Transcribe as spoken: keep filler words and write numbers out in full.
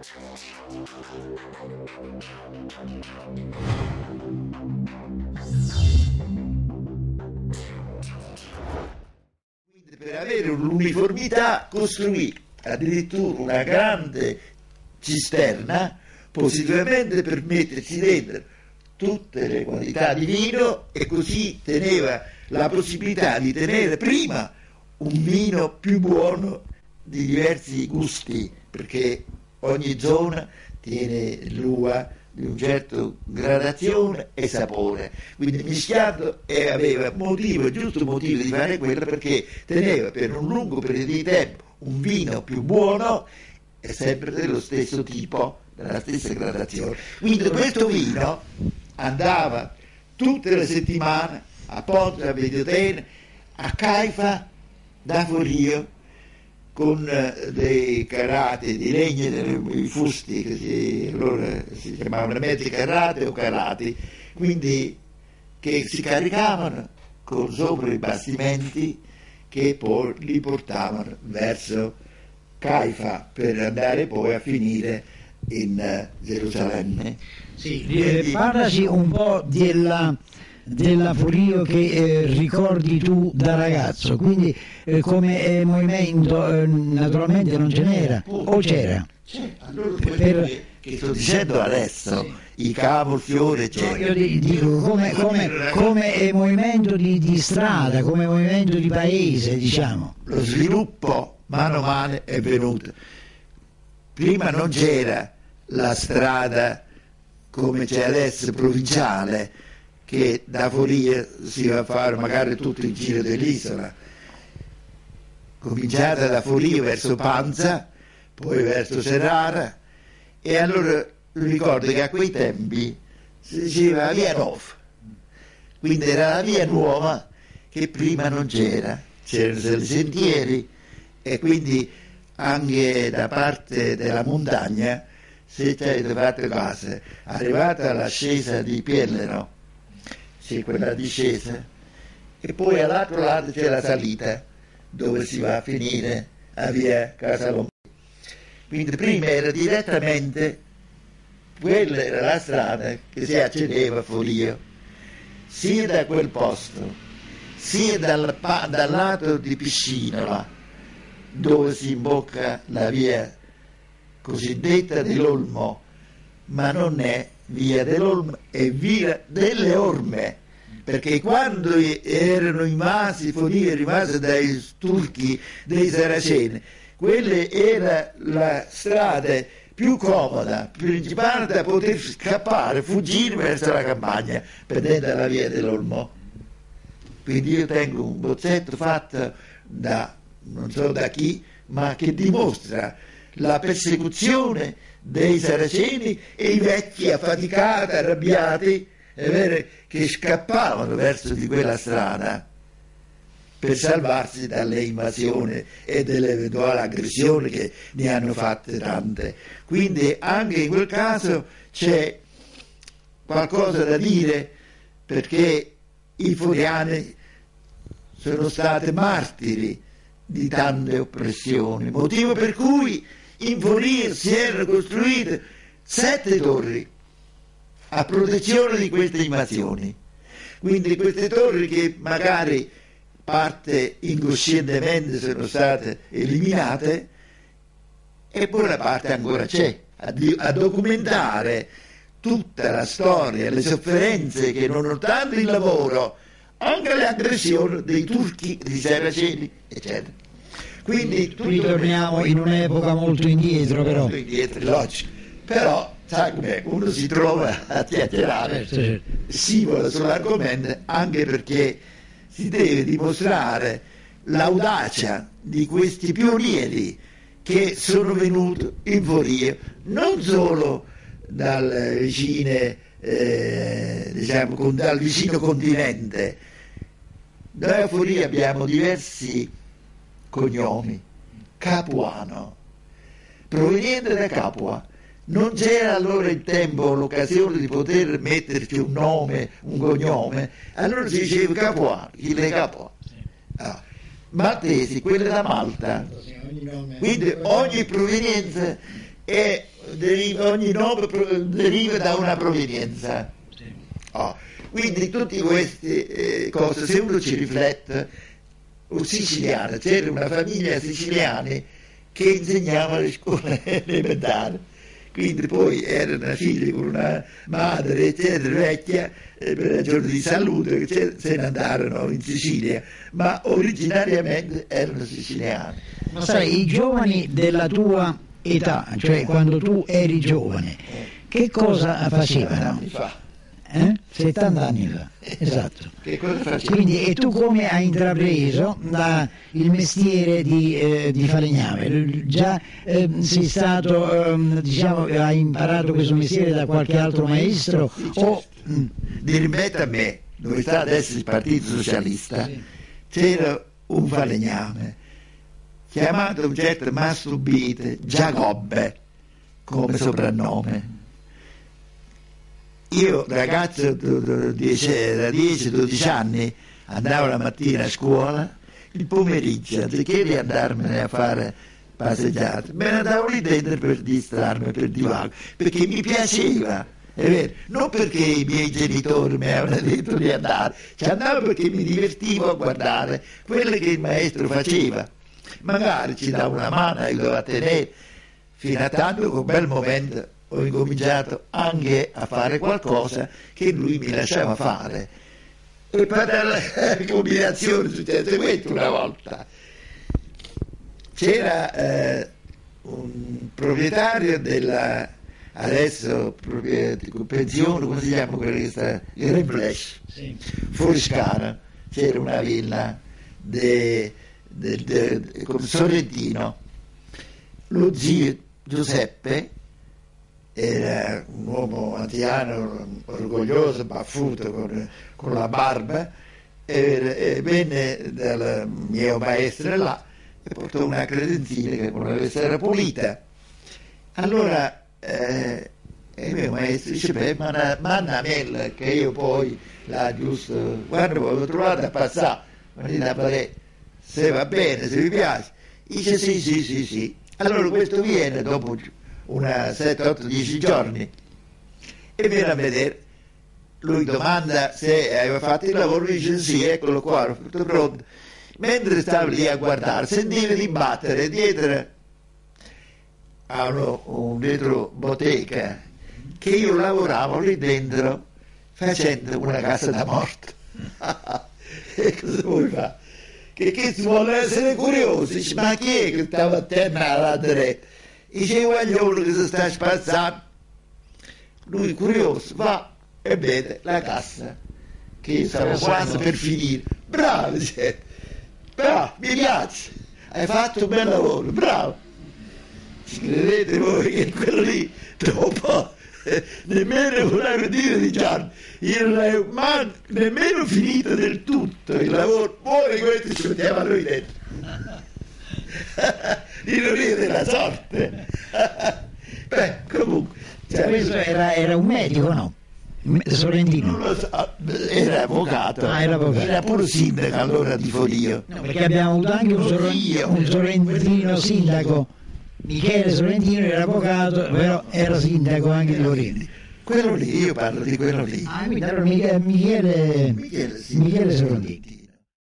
Per avere un'uniformità costruì addirittura una grande cisterna possibilmente per metterci dentro tutte le qualità di vino, e così teneva la possibilità di tenere prima un vino più buono di diversi gusti, perché ogni zona tiene l'uva di un certo gradazione e sapore, quindi mischiato, e aveva motivo, giusto motivo di fare quello, perché teneva per un lungo periodo di tempo un vino più buono e sempre dello stesso tipo, della stessa gradazione. Quindi questo vino andava tutte le settimane a Ponte a Vediotene, a Caifa da Forio, con dei carati di legno, dei fusti che si, allora si chiamavano mezzi carrate o carati, quindi che si caricavano con sopra i bastimenti che poi li portavano verso Caifa per andare poi a finire in Gerusalemme. Sì, quindi, parlaci un po' della della Forio che eh, ricordi tu da ragazzo, quindi eh, come eh, movimento eh, naturalmente non ce n'era, o c'era? Sì, allora per... che, che sto dicendo adesso, sì. I cavolfiori, no, io dico come, come, come eh, movimento di, di strada, come movimento di paese, diciamo. Lo sviluppo mano a mano è venuto. Prima non c'era la strada come c'è adesso, provinciale, che da Foria si va a fare magari tutto il giro dell'isola, cominciata da Foria verso Panza, poi verso Serrara, e allora ricordo che a quei tempi si diceva la via nuova, quindi era la via nuova che prima non c'era, c'erano i sentieri, e quindi anche da parte della montagna, se c'è da parte case, arrivata all'ascesa di Piellero, sì, quella discesa, e poi all'altro lato c'è la salita dove si va a finire a via Casalombardi. Quindi prima era direttamente, quella era la strada che si accedeva a Forio, sia da quel posto, sia dal, dal lato di Piscinola, dove si imbocca la via cosiddetta dell'Olmo, ma non è via dell'Olmo, è via delle Orme, perché quando erano invasi Foria, rimase dai turchi, dei saraceni, quella era la strada più comoda, principale, da poter scappare, fuggire verso la campagna, prendendo la via dell'Olmo. Quindi io tengo un bozzetto fatto da, non so da chi, ma che dimostra la persecuzione dei saraceni e i vecchi affaticati, arrabbiati, è vero, che scappavano verso di quella strada per salvarsi dalle invasioni e dell'eventuale aggressione, che ne hanno fatte tante. Quindi anche in quel caso c'è qualcosa da dire, perché i foriani sono stati martiri di tante oppressioni, motivo per cui in Foria si erano costruite sette torri a protezione di queste invasioni. Quindi queste torri, che magari parte incoscientemente sono state eliminate, e buona parte ancora c'è, a, a documentare tutta la storia, le sofferenze che, nonostante il lavoro, anche le aggressioni dei turchi, dei saraceni, eccetera. Quindi ritorniamo in un'epoca molto indietro, però. Molto indietro, logico. Però, sai com'è, uno si trova a chiacchierare, certo, certo. si vola sull'argomento, anche perché si deve dimostrare l'audacia di questi pionieri che sono venuti in Foria, non solo dal vicine, eh, diciamo, con, dal vicino continente. Noi a Foria abbiamo diversi cognomi. Capuano, proveniente da Capua. Non c'era allora il tempo, l'occasione di poter metterci un nome, un cognome, allora si diceva Capuano, il re Capua. Ah. Maltesi, quelle da Malta. Quindi ogni provenienza è deriva, ogni nome deriva da una provenienza. Sì. Oh, quindi tutte queste eh, cose, se uno ci riflette, un siciliano, c'era una famiglia siciliana che insegnava alle scuole elementari, quindi poi erano figli con una madre eccetera vecchia, eh, per ragioni di salute che se ne andarono in Sicilia, ma originariamente erano siciliani. Ma sai, i giovani della tua età, cioè quando tu eri giovane, che cosa facevano? Anni fa. Eh? settanta anni fa, esatto. Che cosa facevano? Quindi, e tu come hai intrapreso la, il mestiere di, eh, di falegname? Già eh, sei stato, eh, diciamo, hai imparato questo mestiere da qualche altro maestro? Sì, certo. O... Di rimettere a me, dove sta adesso il Partito Socialista, sì. C'era un falegname chiamato un certo Mastubite Giacobbe come soprannome. Io ragazzo da dieci dodici anni andavo la mattina a scuola, il pomeriggio anziché di andarmene a fare passeggiate me ne andavo lì dentro per distrarmi, per divago, perché mi piaceva, è vero, non perché i miei genitori mi avevano detto di andare, ci andavo perché mi divertivo a guardare quello che il maestro faceva, magari ci dava una mano e lo a tenere, fino a tanto che un bel momento ho incominciato anche a fare qualcosa che lui mi lasciava fare. E per la combinazione successe questo una volta. C'era eh, un proprietario della, adesso pensione, come si chiama quello che sta? Il Reflex, sì. Fuori Scala, c'era una villa de, de, de, de, come Sorrentino. Lo zio Giuseppe era un uomo anziano, orgoglioso, baffuto, con, con la barba, e, e venne dal mio maestro là e portò una credenzina che voleva essere pulita. Allora eh, il mio maestro dice: beh, manna, manna a me che io poi la giusto, quando l'ho trovata a passare, mi dite se va bene, se vi piace. Dice sì, sì, sì, sì. Allora questo viene dopo una sette, otto, dieci giorni e viene a vedere, lui domanda se aveva fatto il lavoro, dice sì, eccolo qua, tutto pronto. Mentre stavo lì a guardare sentiva di battere dietro a uno, un dietro bottega che io lavoravo lì dentro facendo una casa da morto. E cosa vuoi fare? Che, che si vuole essere curiosi, dice, ma chi è che stava a terra alla diretta? Dice il guaglione che si sta spazzando, lui curioso va e vede la cassa che io stavo quasi per finire. Bravo, dice, bravo, mi piace, hai fatto un bel lavoro, bravo. Ci credete voi che quello lì dopo eh, nemmeno una ventina di giorni io non avevo mai nemmeno finito del tutto il lavoro, poi questo ci mettiamo noi dentro. L'ironia della sorte. Beh, comunque cioè, questo era, era un medico, no? Sorrentino. Non lo so, era avvocato, ah, era, avvocato. Era pure sindaco allora di Forio. No, perché abbiamo avuto anche un, Sorrentino, un sorrentino sindaco, Michele Sorrentino era avvocato, però era sindaco anche di Forio. Quello lì, io parlo di quello lì. Ah, quindi allora Michele, Michele, Michele, sì. Michele Sorrentino.